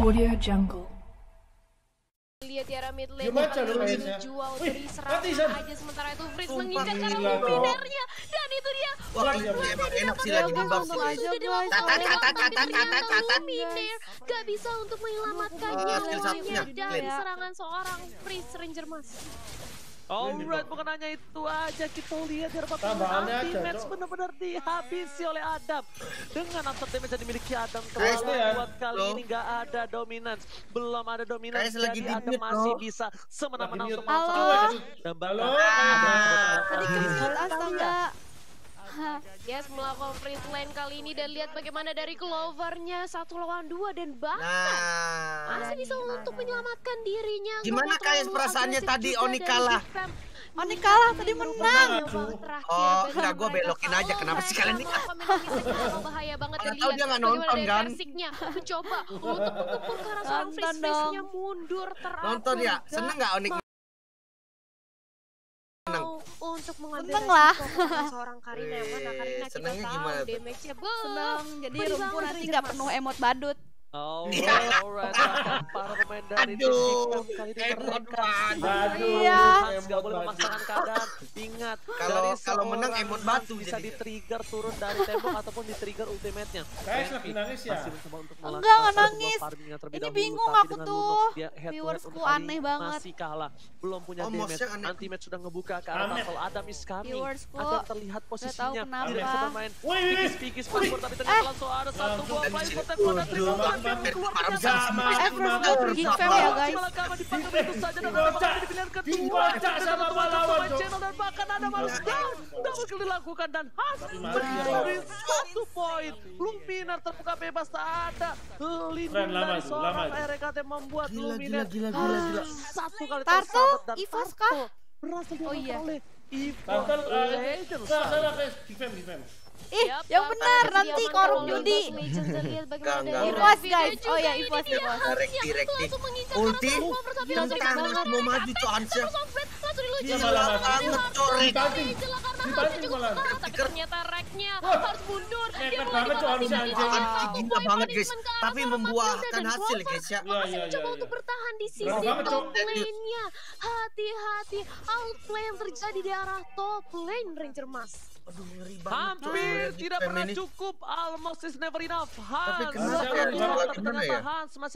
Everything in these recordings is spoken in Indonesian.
Audio Jungle. Lihat Tiara mid lane jual dari serangan aja, sementara itu Fritz mengincar karena luminernya dan itu dia. Wah emang enak sih lagi di buff Luminer gak bisa untuk menyelamatkannya dari serangan seorang Fritz Ranger Mas. Alright, bukan hanya itu aja, kita lihat anti-match benar-benar dihabisi oleh Adam. Dengan absurd damage yang dimiliki Adam terlalu kuat kali ini, gak ada dominance. Belum ada dominance, jadi Adam masih bisa semena-mena untuk melakukan dan bahkan astaga. Yes, melakukan freeze lane kali ini dan lihat bagaimana dari Clover-nya 1 lawan 2 dan bahkan masih bisa untuk menyelamatkan dirinya. Gimana kayak perasaannya tadi Oni kalah? Oni kalah tadi menang. Oh, enggak, gue belokin aja. Kenapa sih kalian ini? Bahaya banget dan lihat dia nggak nonton kan? Mencoba untuk mengepur karena seorang freeze-nya mundur teratur. Nonton ya? Seneng nggak Oni? Untuk mengambil lah seorang Karina yang mana Karina kita tahu damage-nya seneng, jadi rumput nanti nggak penuh emot badut. Alright, para pemain dari tim Kingdom kali ini mereka nggak boleh memaksakan keadaan. Ingat, kalau menang emot batu bisa di-trigger turun dari tembok ataupun di-trigger ultimate-nya. Guys, lagi nangis ya? Enggak nangis. Ini bingung aku tuh. Viewersku aneh banget. Masih kalah, belum punya damage. Anti-match sudah ngebuka ke arah kalau Adam is coming. Ada terlihat posisinya tidak bisa bermain pikis-pikis password, tapi ternyata langsung ada satu buah flying protect pada Triple. Pergi fam ya guys. Diwacak sama pahlawan dan bahkan ada malas down double kill dilakukan dan hasil 1 poin. Luminar terbuka bebas, tak ada lindung dari seorang RKT membuat Luminar satu kali tersabet dan Ivas kah? berhasil dilakukan oleh Ivas. salah guys, defend. Yang benar nanti korup judi. Ivas guys. Oh ya Ivas. Direct ulti tentang mau maju tuh Ansel. Malah corek. Dibanting malah. Tapi ternyata reknya harus mundur. Dia banget tuh Ansel. Gila banget guys. Tapi membuahkan hasil guys ya. Coba untuk bertahan di sisi top lane-nya. Hati-hati outplay yang terjadi di arah top lane Ranger Mas. Aduh ngeri banget. Hampir tidak pernah cukup, almost is never enough. Tapi Hans gimana ya? Hans masih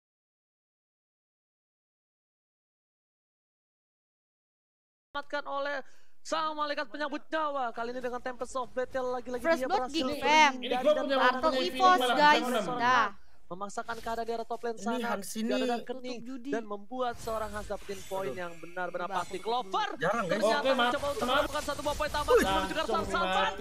diselamatkan oleh sang malaikat penyambut nyawa. Kali ini dengan Tempest of Battle lagi-lagi dia berhasil atau Ivos guys. Dah memaksakan keadaan di arah top lane sana, dan kening dan membuat seorang Hans dapetin poin yang benar-benar pasti. Clover ternyata mencoba untuk melakukan satu buah poin tambahan sebelum juga Salmon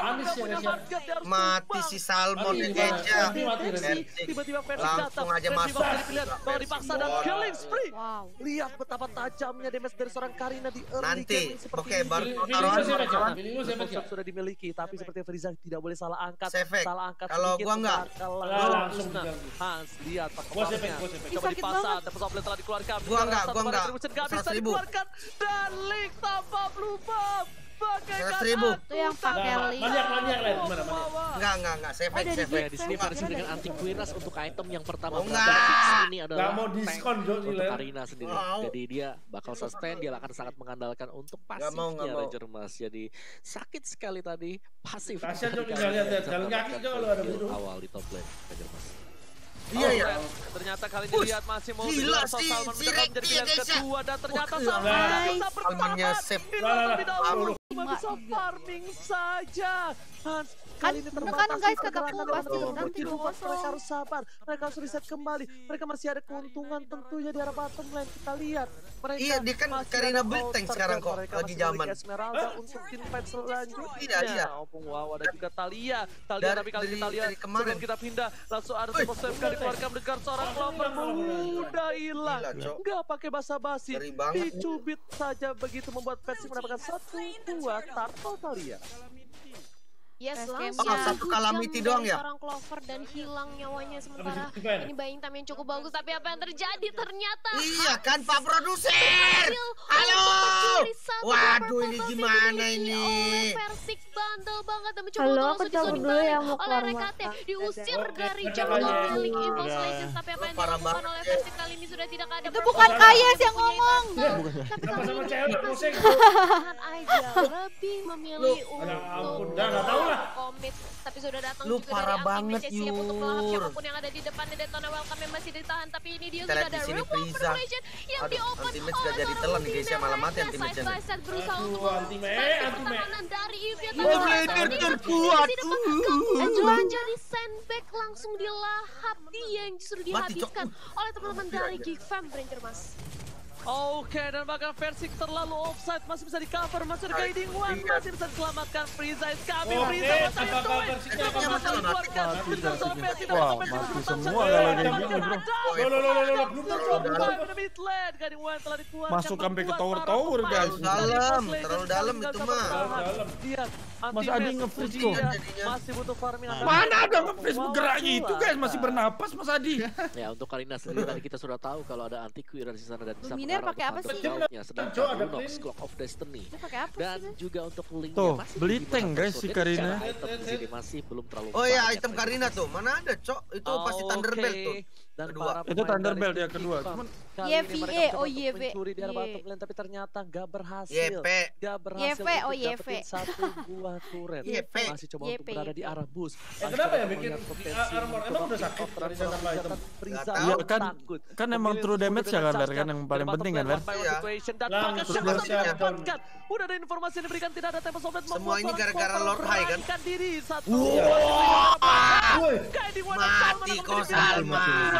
mati si Salmon yang geja. Tiba-tiba Ferdi langsung aja masuk. Bahwa dipaksa dan killing spree. Lihat betapa tajamnya damage dari seorang Karina di early game seperti ini. Baru sudah dimiliki, tapi seperti Friza tidak boleh salah angkat. Kalau gua enggak Hans, lihat perkembangannya. Coba dipasang, Tempest of Blade telah dikeluarkan. Gua enggak. Gak bisa dikeluarkan. Dan Link tanpa blue buff. 100.000. Itu yang pakai link. Banyak lah. Enggak. Save. Di sini versi dengan antivirus untuk item yang pertama. Ini adalah nggak mau diskon untuk Karina sendiri. Jadi dia bakal sustain, dia akan sangat mengandalkan untuk pasifnya Ranger Mas. Jadi sakit sekali tadi pasif. Kasian dong, lihat jalan kaki kalau ada buruh. Awal di top lane Ranger Mas. Iya. Ternyata kali ini lihat masih mau Salman menjadi pilihan kedua dan ternyata Salman bisa bertahan. Terlebih dahulu cuma bisa farming saja. Hans kali ini terbatas guys, kataku pasti nanti mereka harus sabar, mereka harus reset kembali. Mereka masih ada keuntungan tentunya di arah bottom lane. Kita lihat mereka iya, dia kan Karina build tank sekarang kok lagi zaman Esmeralda untuk team fight selanjutnya. Iya. Wow, ada juga Talia tapi kali ini Talia sebelum kita pindah langsung ada support save kali dikeluarkan mendengar seorang Clover mudah hilang. Nggak pakai basa-basi, dicubit saja begitu membuat Persi mendapatkan 1 2 turtle Talia. Yes, satu calamity doang ya. Seorang Clover dan hilang nyawanya sementara ini buying time yang cukup bagus, tapi apa yang terjadi ternyata iya kan Pak Produser. Halo. Waduh ini gimana ini? Persik bandel banget dan mencoba untuk langsung disoding balik oleh RKT, diusir dari jadwal milik Evil Legends, tapi apa yang dilakukan oleh Persik kali ini sudah tidak ada. Itu bukan Kayes yang ngomong. Tapi kali ini sangat aja lebih memilih untuk komit, tapi sudah datang lu juga parah dari banget siap untuk melawan siapapun yang ada di depan. Detona Welcome yang masih ditahan, tapi ini dia sudah ada Real Confederation yang diopen oleh jadi telan nih guys ya, malah mati Anti-Match berusaha untuk pertahanan dari Evia, tapi terkuat jadi sandbag langsung dilahap, dia yang justru dihabiskan oleh teman-teman dari Geek Fam Ranger Mas. Oke, dan bahkan Persik terlalu offside, masih bisa di cover, masih ada guiding one, masih bisa diselamatkan. Friza is coming, Friza masih ada tuh. Wah, mati semua kalau kayak gini bro. Masuk sampai ke tower guys. Terlalu dalam itu mah. Mas Adi nge-freeze kok. Masih butuh farming. Mana ada nge-freeze bergerak gitu guys, masih bernapas Mas Adi. Ya untuk Karina sendiri tadi kita sudah tahu kalau ada anti-queer di sana dan bisa pakai apa sih? Sedangkan Lunox Clock of Destiny. Dan juga untuk link tuh, beli tank guys si Karina. Item masih belum terlalu. Oh ya, item Karina tuh. Mana ada, Cok? Itu pasti Thunderbelt tuh. Dan kedua. Itu Thunderbelt ya kedua. Cuman YVE, oh YV. Mencuri di arah bottom lane tapi ternyata gak berhasil. YP. Gak berhasil YV, oh untuk YV. dapetin satu buah turret. YP. Masih coba untuk berada di arah bus. Kenapa ya bikin armor? Emang udah sakit dari dalam item? iya kan emang true damage ya kan, kan yang paling penting kan, Ler. Udah ada informasi yang diberikan, tidak ada tempo sobat. Semua ini gara-gara Lord High kan? Mati kok Salma.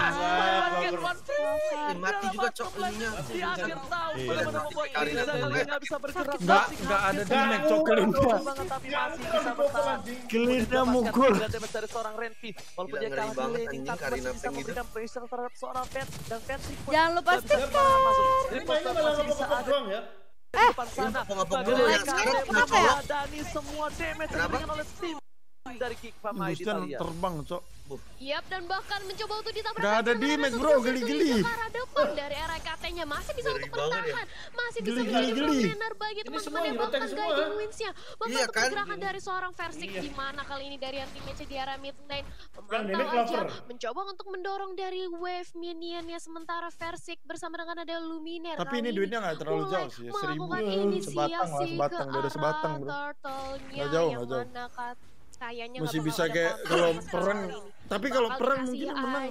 Mati juga Cok ininya. Di akhir tahun bagaimana membuat Karina nggak bisa bergerak. Nggak ada damage Cok Kelinda. Tapi masih bisa bertahan. Kelinda mukul. Dari seorang Renvi, walaupun dia kalah di laning, tapi masih bisa memberikan pressure terhadap seorang fans dan Persik. Jangan lupa stiker. Jadi masih bisa ada ya. depan sana. Kenapa ya? Dani semua damage diberikan oleh tim dari Geek Fam ID Italia. Terbang Cok. Yap, dan bahkan mencoba untuk ditabrak. Gak ada damage bro, geli-geli. Ke arah depan dari RKT-nya masih bisa untuk bertahan, masih bisa menjadi frontliner bagi teman-teman yang melakukan guiding wins-nya. Bahkan untuk pergerakan dari seorang Persik di mana kali ini dari anti-match di arah mid lane memantau aja, mencoba untuk mendorong dari wave minionnya, sementara Persik bersama dengan ada Luminaire. Tapi ini duitnya gak terlalu jauh sih, 1000 sebatang, beda sebatang bro. Gak jauh. Kayaknya masih bisa kayak kalau perang, tapi kalau perang mungkin menang.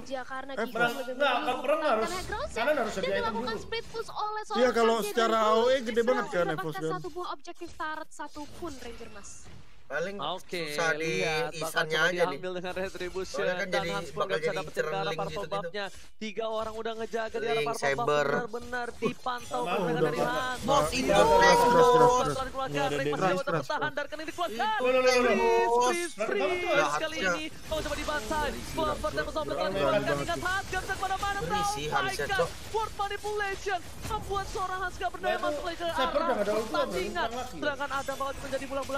Perang harus kanan harus ada item dulu. Iya kalau secara AOE gede banget kan Evos kan. Satu buah objektif turret satu pun Ranger Mas. Paling susah di isannya aja nih. Dengan retribution kan dan jadi Hans pun bakal gak bisa jadi dapetin ke arah cerling purple gitu-gitu. buff-nya. 3 orang udah ngejaga di arah Link, purple buff, Saber. benar-benar dipantau dengan dari Hans. Bos itu Setelah dikeluarkan, Rick masih dapat bertahan dan kali ini dikeluarkan. Freeze kali ini mau coba dibantai. Clover dan Sobat telah dikeluarkan, ingat Hans gak bisa kemana-mana. Word manipulation membuat seorang Hans gak berdaya masuk lagi ke arah pertandingan. Sedangkan Adam bakal menjadi bulan-bulan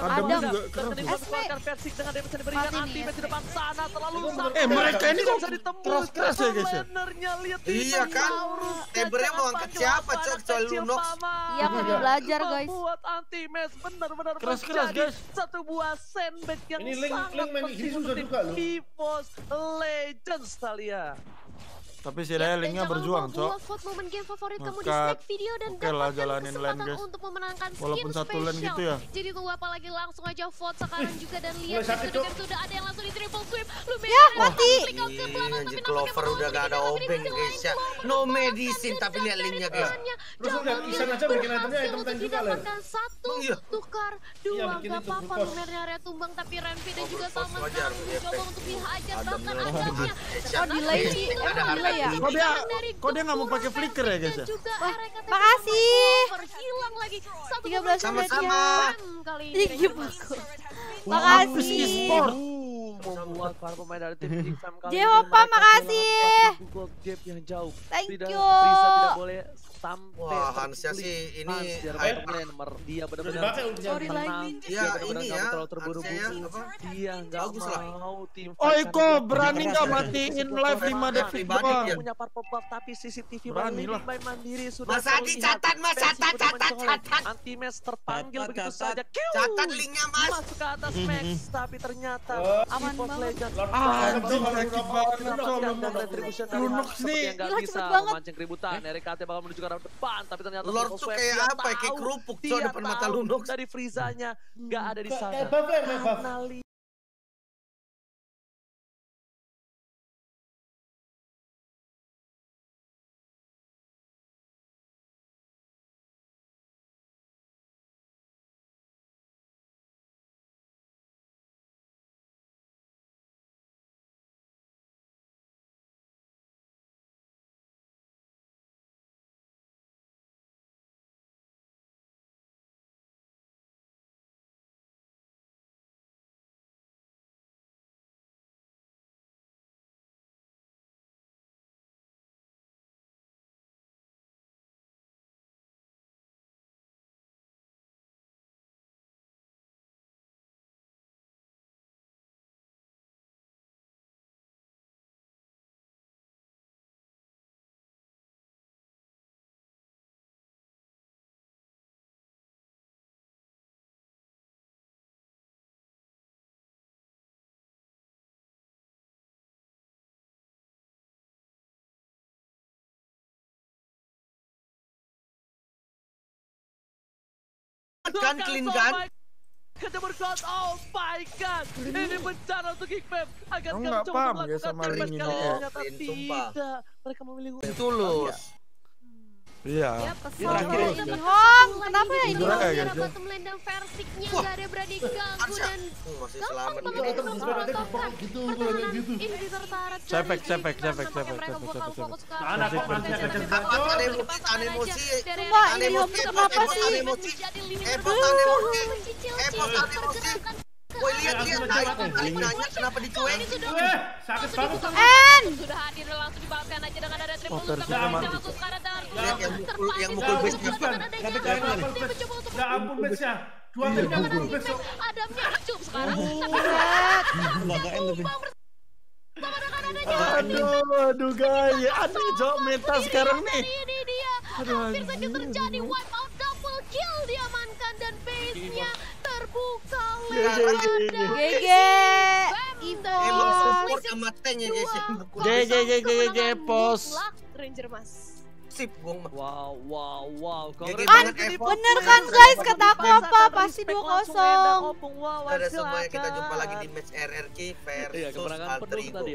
Persik dengan damage yang diberikan anti-match di depan sana terlalu sampai. Mereka ini kok keras-keras ya guys ya. Iya kan, Sabernya mau angkat siapa Cok kecuali Lunox. Iya kami belajar guys. Buat anti-match benar-benar keras-keras guys. Satu buah sandbag yang ini sangat penting untuk EVOS Legends Talia. Tapi si Linknya berjuang, Cok. Vote momen game favorit kamu di Ngekat. snack video dan Oke lah, dapatkan jalanin lane, kesempatan guys. untuk memenangkan skin Walaupun satu lane spesial. gitu ya. Jadi tunggu apa lagi, langsung aja vote sekarang juga dan lihat mulai sakit, sudah ada yang langsung di triple sweep. Ya, mati. Anjir Clover udah gak ada obeng guys ya. No medicine tapi lihat linknya guys. Terus udah Isan aja bikin itemnya item tank juga Ler. Satu tukar dua, gak apa-apa Luminaire area tumbang, tapi Renvi dan juga Salman sekarang mencoba untuk dihajar bahkan Adamnya. Oh delay sih, emang delay ya? Kok dia nggak mau pakai flicker ya guys ya? Makasih. Hilang lagi. 13 Sama-sama. kali ini. Makasih. membuat para pemain dari tim X-Fam kali ini Jehopa, makasih. 4.000 gold gap yang jauh. Thank Tidak, you. Frieza tidak boleh sampai. Wah, Hansnya sih ini dia benar-benar tenang. Iya, ini ya. Terlalu terburu-buru. Dia nggak mau tim. Iko berani nggak matiin live 5 detik doang? Punya purple tapi CCTV main mandiri sudah. Mas Adi catat, Mas, catat. Anti-match terpanggil begitu saja. Catat linknya, Mas. Masuk ke atas Max, tapi ternyata aman banget. Anjing sakit banget. Lunox nih. Nggak bisa memancing keributan. RKT bakal menuju ke arah depan, tapi ternyata Lord tuh kayak apa? Kayak kerupuk coy depan mata Lunox. Dari Frieza-nya nggak ada di sana. Kan clean kan? Kita berkuat, oh my god, ini bencana untuk X-Fam. Agar Kamu nggak paham ya sama link ini? Ternyata tidak, mereka memilih Tulus. Iya. Ya kesel Hong, kenapa ya ini? Gara bottom lane dan Versiknya nggak ada berani ganggu dan masih selamat. Cepek. Woi lihat nanya kenapa dicuek? Sakit banget. Sudah hadir langsung dibalaskan aja dengan ada triple Lihat yang mukul base Ya ampun base-nya. 2 tim yang mukul base. Adamnya cukup sekarang. Aduh gaya. Aduh Jok meta sekarang nih. Ini dia. Hampir saja terjadi wipe out double kill diamankan dan base-nya terbuka oleh GG. Emang support sama tank-nya guys. GG pos. Ranger Mas. Sip gong. Wow. Bener kan guys, kata aku apa? Pasti 2-0. Ada semuanya, kita jumpa lagi di match RRQ versus Alter Ego.